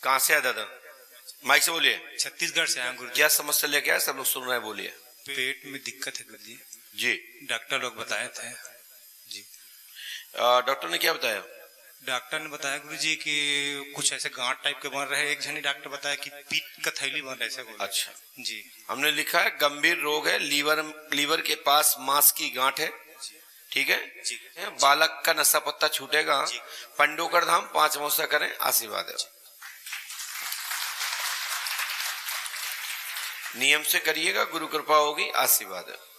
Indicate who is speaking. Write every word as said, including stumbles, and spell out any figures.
Speaker 1: कहाँ से आया दादा? माइक से बोलिए।
Speaker 2: छत्तीसगढ़ से आया गुरुजी।
Speaker 1: क्या समस्या लेके आया? सब लोग सुन रहे हैं, बोलिए।
Speaker 2: पेट में दिक्कत है गुरुजी।
Speaker 1: जी,
Speaker 2: डॉक्टर लोग बताए थे जी।
Speaker 1: डॉक्टर ने क्या बताया?
Speaker 2: डॉक्टर ने बताया गुरुजी कि कुछ ऐसे गांठ टाइप के बन रहे हैं। एक जनी डॉक्टर बताया कि पीत का थैली बन रहे हैं।
Speaker 1: अच्छा
Speaker 2: जी।
Speaker 1: हमने लिखा है गंभीर रोग है, लीवर लीवर के पास मांस की गांठ है। ठीक है
Speaker 2: जी।
Speaker 1: बालक का नशा पत्ता छूटेगा। पंडोकर धाम पांच मौसा करें, आशीर्वाद है। नियम से करिएगा, गुरु कृपा होगी, आशीर्वाद है।